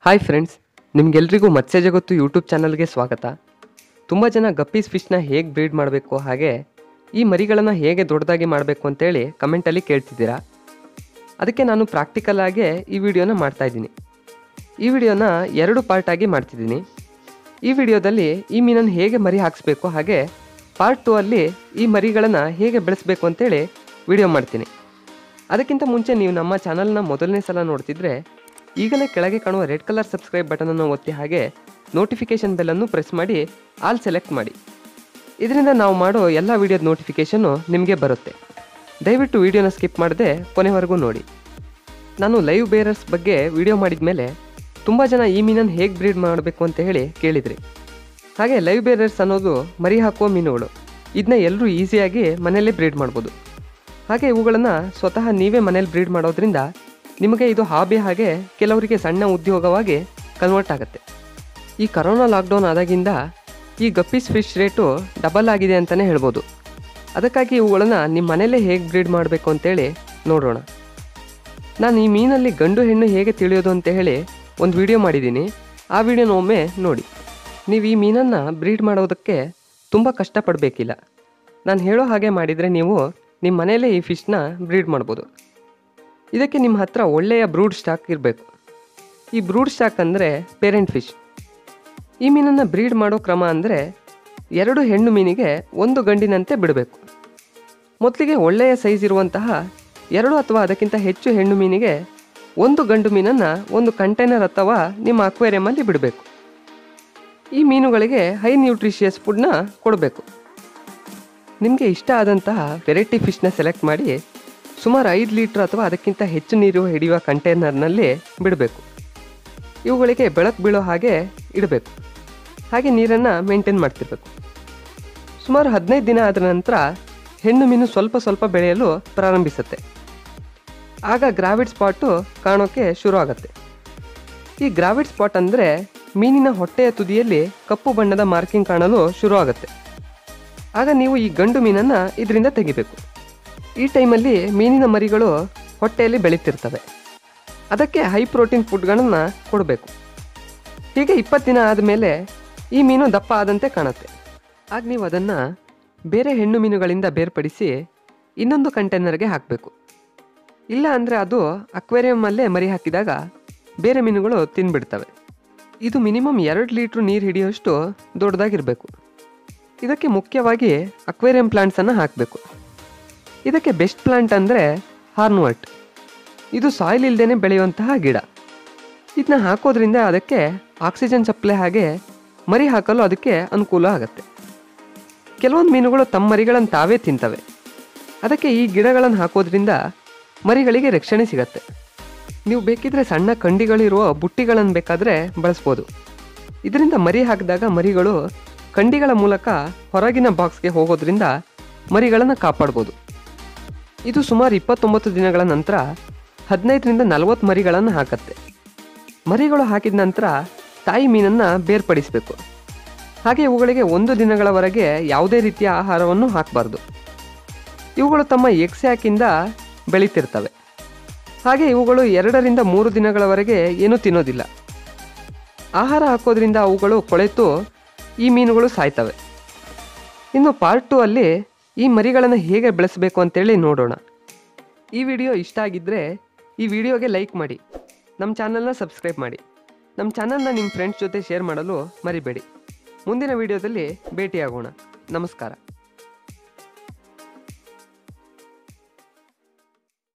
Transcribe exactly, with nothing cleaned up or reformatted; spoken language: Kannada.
ಹಾಯ್ ಫ್ರೆಂಡ್ಸ್, ನಿಮಗೆಲ್ರಿಗೂ ಮತ್ಸ್ಯ ಜಗತ್ತು ಯೂಟ್ಯೂಬ್ ಚಾನಲ್ಗೆ ಸ್ವಾಗತ. ತುಂಬ ಜನ ಗಪ್ಪೀಸ್ ಫಿಶ್ನ ಹೇಗೆ ಬ್ರೀಡ್ ಮಾಡಬೇಕು, ಹಾಗೆ ಈ ಮರಿಗಳನ್ನು ಹೇಗೆ ದೊಡ್ಡದಾಗಿ ಮಾಡಬೇಕು ಅಂತೇಳಿ ಕಮೆಂಟಲ್ಲಿ ಕೇಳ್ತಿದ್ದೀರಾ. ಅದಕ್ಕೆ ನಾನು ಪ್ರಾಕ್ಟಿಕಲ್ ಆಗಿ ಈ ವಿಡಿಯೋನ ಮಾಡ್ತಾಯಿದ್ದೀನಿ. ಈ ವಿಡಿಯೋನ ಎರಡು ಪಾರ್ಟಾಗಿ ಮಾಡ್ತಿದ್ದೀನಿ. ಈ ವಿಡಿಯೋದಲ್ಲಿ ಈ ಮೀನನ್ನು ಹೇಗೆ ಮರಿ ಹಾಕಿಸ್ಬೇಕು, ಹಾಗೆ ಪಾರ್ಟ್ ಟೂ ಅಲ್ಲಿ ಈ ಮರಿಗಳನ್ನು ಹೇಗೆ ಬೆಳೆಸಬೇಕು ಅಂತೇಳಿ ವಿಡಿಯೋ ಮಾಡ್ತೀನಿ. ಅದಕ್ಕಿಂತ ಮುಂಚೆ ನೀವು ನಮ್ಮ ಚಾನಲ್ನ ಮೊದಲನೇ ಸಲ ನೋಡ್ತಿದ್ರೆ ಈಗಲೇ ಕೆಳಗೆ ಕಾಣುವ ರೆಡ್ ಕಲರ್ ಸಬ್ಸ್ಕ್ರೈಬ್ ಬಟನನ್ನು ಒತ್ತಿ, ಹಾಗೆ ನೋಟಿಫಿಕೇಷನ್ ಬೆಲ್ಲನ್ನು ಪ್ರೆಸ್ ಮಾಡಿ ಆಲ್ ಸೆಲೆಕ್ಟ್ ಮಾಡಿ. ಇದರಿಂದ ನಾವು ಮಾಡೋ ಎಲ್ಲ ವಿಡಿಯೋದ ನೋಟಿಫಿಕೇಷನ್ನು ನಿಮಗೆ ಬರುತ್ತೆ. ದಯವಿಟ್ಟು ವಿಡಿಯೋನ ಸ್ಕಿಪ್ ಮಾಡದೆ ಕೊನೆವರೆಗೂ ನೋಡಿ. ನಾನು ಲೈವ್ ಬೇರರ್ಸ್ ಬಗ್ಗೆ ವಿಡಿಯೋ ಮಾಡಿದ ಮೇಲೆ ತುಂಬ ಜನ ಈ ಮೀನನ್ನು ಹೇಗೆ ಬ್ರೀಡ್ ಮಾಡಬೇಕು ಅಂತ ಹೇಳಿ ಕೇಳಿದ್ರಿ. ಹಾಗೆ ಲೈವ್ ಬೇರರ್ಸ್ ಅನ್ನೋದು ಮರಿ ಹಾಕುವ ಮೀನುಗಳು. ಇದನ್ನ ಎಲ್ಲರೂ ಈಸಿಯಾಗಿ ಮನೆಯಲ್ಲೇ ಬ್ರೀಡ್ ಮಾಡ್ಬೋದು. ಹಾಗೆ ಇವುಗಳನ್ನು ಸ್ವತಃ ನೀವೇ ಮನೇಲಿ ಬ್ರೀಡ್ ಮಾಡೋದ್ರಿಂದ ನಿಮಗೆ ಇದು ಹಾಬಿ, ಹಾಗೆ ಕೆಲವರಿಗೆ ಸಣ್ಣ ಉದ್ಯೋಗವಾಗಿ ಕನ್ವರ್ಟ್ ಆಗುತ್ತೆ. ಈ ಕರೋನಾ ಲಾಕ್ಡೌನ್ ಆದಾಗಿಂದ ಈ ಗಪ್ಪೀಸ್ ಫಿಶ್ ರೇಟು ಡಬಲ್ ಆಗಿದೆ ಅಂತಲೇ ಹೇಳ್ಬೋದು. ಅದಕ್ಕಾಗಿ ಇವುಗಳನ್ನು ನಿಮ್ಮ ಮನೆಯಲ್ಲೇ ಹೇಗೆ ಬ್ರೀಡ್ ಮಾಡಬೇಕು ಅಂತೇಳಿ ನೋಡೋಣ. ನಾನು ಈ ಮೀನಲ್ಲಿ ಗಂಡು ಹೆಣ್ಣು ಹೇಗೆ ತಿಳಿಯೋದು ಅಂತ ಹೇಳಿ ಒಂದು ವಿಡಿಯೋ ಮಾಡಿದ್ದೀನಿ. ಆ ವಿಡಿಯೋನ ಒಮ್ಮೆ ನೋಡಿ. ನೀವು ಈ ಮೀನನ್ನು ಬ್ರೀಡ್ ಮಾಡೋದಕ್ಕೆ ತುಂಬ ಕಷ್ಟಪಡಬೇಕಿಲ್ಲ. ನಾನು ಹೇಳೋ ಹಾಗೆ ಮಾಡಿದರೆ ನೀವು ನಿಮ್ಮ ಮನೆಯಲ್ಲೇ ಈ ಫಿಶ್ನ ಬ್ರೀಡ್ ಮಾಡ್ಬೋದು. ಇದಕ್ಕೆ ನಿಮ್ಮ ಹತ್ರ ಒಳ್ಳೆಯ ಬ್ರೂಡ್ ಸ್ಟಾಕ್ ಇರಬೇಕು. ಈ ಬ್ರೂಡ್ ಸ್ಟಾಕ್ ಅಂದರೆ ಪೇರೆಂಟ್ ಫಿಶ್. ಈ ಮೀನನ್ನು ಬ್ರೀಡ್ ಮಾಡೋ ಕ್ರಮ ಅಂದರೆ ಎರಡು ಹೆಣ್ಣು ಮೀನಿಗೆ ಒಂದು ಗಂಡಿನಂತೆ ಬಿಡಬೇಕು. ಮೊದಲಿಗೆ ಒಳ್ಳೆಯ ಸೈಜ್ ಇರುವಂತಹ ಎರಡು ಅಥವಾ ಅದಕ್ಕಿಂತ ಹೆಚ್ಚು ಹೆಣ್ಣು ಮೀನಿಗೆ ಒಂದು ಗಂಡು ಮೀನನ್ನು ಒಂದು ಕಂಟೈನರ್ ಅಥವಾ ನಿಮ್ಮ ಅಕ್ವೇರಿಯಮಲ್ಲಿ ಬಿಡಬೇಕು. ಈ ಮೀನುಗಳಿಗೆ ಹೈ ನ್ಯೂಟ್ರಿಷಿಯಸ್ ಫುಡ್ನ ಕೊಡಬೇಕು. ನಿಮಗೆ ಇಷ್ಟ ಆದಂತಹ ವೆರೈಟಿ ಫಿಶ್ನ ಸೆಲೆಕ್ಟ್ ಮಾಡಿ ಸುಮಾರು ಐದು ಲೀಟ್ರ್ ಅಥವಾ ಅದಕ್ಕಿಂತ ಹೆಚ್ಚು ನೀರು ಹಿಡಿಯುವ ಕಂಟೈನರ್ನಲ್ಲಿ ಬಿಡಬೇಕು. ಇವುಗಳಿಗೆ ಬೆಳಕು ಬೀಳೋ ಹಾಗೆ ಇಡಬೇಕು. ಹಾಗೆ ನೀರನ್ನು ಮೇಂಟೈನ್ ಮಾಡ್ತಿರ್ಬೇಕು. ಸುಮಾರು ಹದಿನೈದು ದಿನ ಆದ ನಂತರ ಹೆಣ್ಣು ಮೀನು ಸ್ವಲ್ಪ ಸ್ವಲ್ಪ ಬೆಳೆಯಲು ಪ್ರಾರಂಭಿಸುತ್ತೆ. ಆಗ ಗ್ರಾವಿಡ್ ಸ್ಪಾಟು ಕಾಣೋಕ್ಕೆ ಶುರು ಆಗುತ್ತೆ. ಈ ಗ್ರಾವಿಡ್ ಸ್ಪಾಟ್ ಅಂದರೆ ಮೀನಿನ ಹೊಟ್ಟೆಯ ತುದಿಯಲ್ಲಿ ಕಪ್ಪು ಬಣ್ಣದ ಮಾರ್ಕಿಂಗ್ ಕಾಣಲು ಶುರು ಆಗುತ್ತೆ. ಆಗ ನೀವು ಈ ಗಂಡು ಮೀನನ್ನು ಇದರಿಂದ ತೆಗಿಬೇಕು. ಈ ಟೈಮಲ್ಲಿ ಮೀನಿನ ಮರಿಗಳು ಹೊಟ್ಟೆಯಲ್ಲಿ ಬೆಳೀತಿರ್ತವೆ. ಅದಕ್ಕೆ ಹೈ ಪ್ರೋಟೀನ್ ಫುಡ್ಗಳನ್ನು ಕೊಡಬೇಕು. ಹೀಗೆ ಇಪ್ಪತ್ತು ದಿನ ಆದಮೇಲೆ ಈ ಮೀನು ದಪ್ಪ ಆದಂತೆ ಕಾಣುತ್ತೆ. ಆಗ ನೀವು ಅದನ್ನು ಬೇರೆ ಹೆಣ್ಣು ಮೀನುಗಳಿಂದ ಬೇರ್ಪಡಿಸಿ ಇನ್ನೊಂದು ಕಂಟೈನರ್ಗೆ ಹಾಕಬೇಕು. ಇಲ್ಲ ಅಂದರೆ ಅದು ಅಕ್ವೇರಿಯಮ್ಮಲ್ಲೇ ಮರಿ ಹಾಕಿದಾಗ ಬೇರೆ ಮೀನುಗಳು ತಿಂದುಬಿಡ್ತವೆ. ಇದು ಮಿನಿಮಮ್ ಎರಡು ಲೀಟ್ರ್ ನೀರು ಹಿಡಿಯೋಷ್ಟು ದೊಡ್ಡದಾಗಿರಬೇಕು. ಇದಕ್ಕೆ ಮುಖ್ಯವಾಗಿ ಅಕ್ವೇರಿಯಂ ಪ್ಲಾಂಟ್ಸನ್ನು ಹಾಕಬೇಕು. ಇದಕ್ಕೆ ಬೆಸ್ಟ್ ಪ್ಲಾಂಟ್ ಅಂದರೆ ಹಾರ್ನ್ವರ್ಟ್. ಇದು ಸಾಯಿಲ್ ಇಲ್ಲದೇ ಬೆಳೆಯುವಂತಹ ಗಿಡ. ಇದನ್ನ ಹಾಕೋದ್ರಿಂದ ಅದಕ್ಕೆ ಆಕ್ಸಿಜನ್ ಸಪ್ಲೈ, ಹಾಗೆ ಮರಿ ಹಾಕಲು ಅದಕ್ಕೆ ಅನುಕೂಲ ಆಗುತ್ತೆ. ಕೆಲವೊಂದು ಮೀನುಗಳು ತಮ್ಮ ಮರಿಗಳನ್ನು ತಾವೇ ತಿಂತವೆ. ಅದಕ್ಕೆ ಈ ಗಿಡಗಳನ್ನು ಹಾಕೋದ್ರಿಂದ ಮರಿಗಳಿಗೆ ರಕ್ಷಣೆ ಸಿಗತ್ತೆ. ನೀವು ಬೇಕಿದ್ರೆ ಸಣ್ಣ ಕಂಡಿಗಳಿರುವ ಬುಟ್ಟಿಗಳನ್ನು ಬೇಕಾದರೆ ಬಳಸ್ಬೋದು. ಇದರಿಂದ ಮರಿ ಹಾಕಿದಾಗ ಮರಿಗಳು ಕಂಡಿಗಳ ಮೂಲಕ ಹೊರಗಿನ ಬಾಕ್ಸ್ಗೆ ಹೋಗೋದ್ರಿಂದ ಮರಿಗಳನ್ನು ಕಾಪಾಡ್ಬೋದು. ಇದು ಸುಮಾರು ಇಪ್ಪತ್ತೊಂಬತ್ತು ದಿನಗಳ ನಂತರ ಹದಿನೈದರಿಂದ ನಲವತ್ತು ಮರಿಗಳನ್ನು ಹಾಕತ್ತೆ. ಮರಿಗಳು ಹಾಕಿದ ನಂತರ ತಾಯಿ ಮೀನನ್ನು ಬೇರ್ಪಡಿಸಬೇಕು. ಹಾಗೆ ಇವುಗಳಿಗೆ ಒಂದು ದಿನಗಳವರೆಗೆ ಯಾವುದೇ ರೀತಿಯ ಆಹಾರವನ್ನು ಹಾಕಬಾರ್ದು. ಇವುಗಳು ತಮ್ಮ ಎಗ್ ಸ್ಯಾಕಿಂದ ಬೆಳೀತಿರ್ತವೆ. ಹಾಗೆ ಇವುಗಳು ಎರಡರಿಂದ ಮೂರು ದಿನಗಳವರೆಗೆ ಏನೂ ತಿನ್ನೋದಿಲ್ಲ. ಆಹಾರ ಹಾಕೋದ್ರಿಂದ ಅವುಗಳು ಕೊಳೆತು ಈ ಮೀನುಗಳು ಸಾಯ್ತವೆ. ಇನ್ನು ಪಾರ್ಟ್ ಟೂ ಅಲ್ಲಿ ಈ ಮರಿಗಳನ್ನು ಹೇಗೆ ಬೆಳೆಸಬೇಕು ಅಂತೇಳಿ ನೋಡೋಣ. ಈ ವಿಡಿಯೋ ಇಷ್ಟ ಆಗಿದ್ದರೆ ಈ ವಿಡಿಯೋಗೆ ಲೈಕ್ ಮಾಡಿ, ನಮ್ಮ ಚಾನಲ್ನ ಸಬ್ಸ್ಕ್ರೈಬ್ ಮಾಡಿ, ನಮ್ಮ ಚಾನಲ್ನ ನಿಮ್ಮ ಫ್ರೆಂಡ್ಸ್ ಜೊತೆ ಶೇರ್ ಮಾಡಲು ಮರಿಬೇಡಿ. ಮುಂದಿನ ವಿಡಿಯೋದಲ್ಲಿ ಭೇಟಿಯಾಗೋಣ. ನಮಸ್ಕಾರ.